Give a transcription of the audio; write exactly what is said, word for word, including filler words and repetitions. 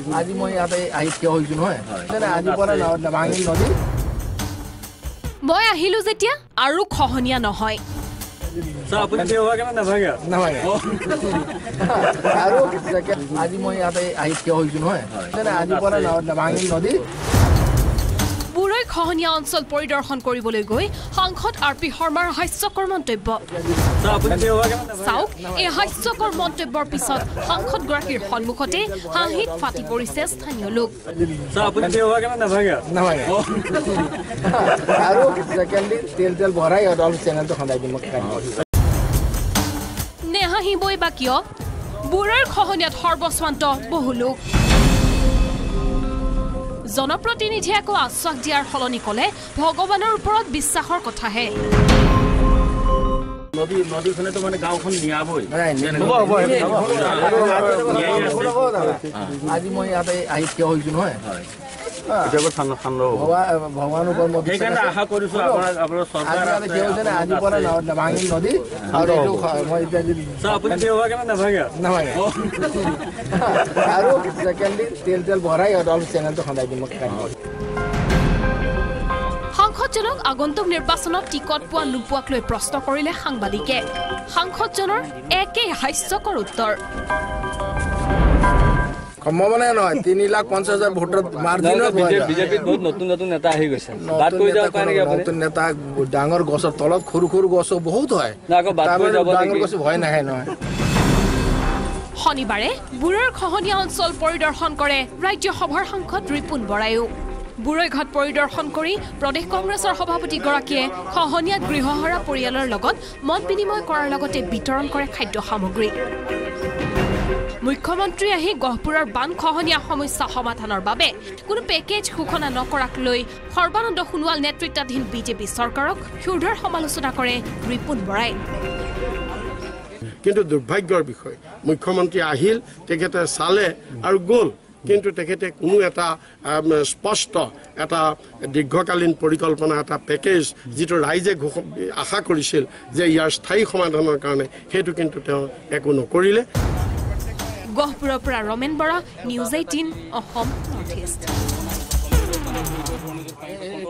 আজি মই ইয়াতে আহি থিয় হৈছো নহয় আজিৰ পৰা ভাঙিল নদী মই আহিলো যেতিয়া আৰু খহনীয়া নহয় আৰু আজি মই ইয়াতে আহি থিয় হৈছো নহয় আজিৰ পৰা ভাঙিল নদী বুৰৈ খহনীয়া অঞ্চল পৰিদৰ্শন কৰিবলৈ গৈ সাংসদ আৰ পি শৰ্মাৰ হাস্যকৰ মন্তব্য চাওক এই হাস্যকৰ মন্তব্যৰ পিছত সাংসদগৰাকীৰ সন্মুখতে হাঁহিত ফাটি পৰিছে স্থানীয় লোক আৰু তেল তেল ভৰাই চেনেলটো সদায় দিম নেহাঁহিবই বা কিয় বুৰৈৰ খহনীয়াত সৰ্বস্বান্ত বহু লোক জনপ্ৰতিনিধিয়ে আকৌ আশ্বাস দিয়াৰ সলনি ক'লে ভগৱানৰ ওপৰত বিশ্বাসৰ কথাহে নদী নদীখনেতো মানে গাঁওখন নিয়াবই আজি মই ইয়াতে আহি থিয় হৈছো নহয় ভগৱানৰ ওপৰত আশা কৰিছো আজিৰ পৰা ভাঙিল নদী আৰু আৰু তেল তেল ভৰাই চেনেলটো সদায় দিম সাংসদজনক আগন্তুক নিৰ্বাচনত টিকট পোৱা নোপোৱাক লৈ প্ৰশ্ন কৰিলে সাংবাদিকে সাংসদজনৰ একেই হাস্যকৰ উত্তৰ সম্ভাৱনাই নহয় তিনি লাখ পঞ্চাছ হাজাৰ ভোটৰ মাৰ্জিনত বিজেপিত বহুত নতুন নতুন নেতা আহি গৈছে নতুন নেতা ডাঙৰ গছৰ তলত সৰু সৰু গছো বহুত হয় ডাঙৰ গছ ভয় নাহে নহয় শনিবাৰে বুৰৈৰ খহনীয়া অঞ্চল পৰিদৰ্শন কৰে ৰাজ্যসভাৰ সাংসদ ৰিপুন বৰায়ো বুৰৈ ঘাট পৰিদৰ্শন কৰি প্ৰদেশ কংগ্ৰেছৰ সভাপতিগৰাকীয়ে খহনীয়াত গৃহহৰা পৰিয়ালৰ লগত মত বিনিময় কৰাৰ লগতে বিতৰণ কৰে খাদ্য সামগ্ৰী মুখ্যমন্ত্ৰী আহি গহপুৰৰ বান খহনীয়া সমস্যা সমাধানৰ বাবে কোনো পেকেজ ঘোষণা নকৰাক লৈ সৰ্বানন্দ সোণোৱাল নেতৃত্বাধীন বিজেপি চৰকাৰক ক্ষুদ্ৰ সমালোচনা কৰে ৰিপুন বৰাই কিন্তু দুৰ্ভাগ্যৰ বিষয় মুখ্যমন্ত্ৰী আহিল তেখেতে চালে আৰু গ'ল কিন্তু তেখেতে কোনো এটা স্পষ্ট এটা দীৰ্ঘকালীন পৰিকল্পনা এটা পেকেজ যিটো ৰাইজে আশা কৰিছিল যে ইয়াৰ স্থায়ী সমাধানৰ কাৰণে সেইটো কিন্তু তেওঁ একো নকৰিলে গহপুৰৰ পৰা Ramen Bora news eighteen Assam north east